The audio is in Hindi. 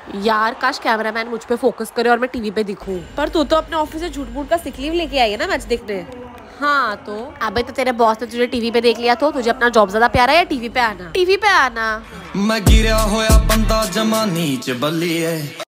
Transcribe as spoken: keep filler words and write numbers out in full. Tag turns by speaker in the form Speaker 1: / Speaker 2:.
Speaker 1: यार काश कैमरामैन मुझ पे फोकस करे और मैं टीवी पे दिखूं।
Speaker 2: पर तू तो अपने ऑफिस से झूठ मूठ का सिक लीव लेके आई है ना मैच देखने।
Speaker 1: हाँ तो अबे तो तेरे बॉस ने तुझे टीवी पे देख लिया तो तुझे अपना जॉब ज्यादा प्यारा है या टीवी पे आना? टीवी पे आना।
Speaker 3: मैं गिरा होया बंदा जमा नीच बल्ली है।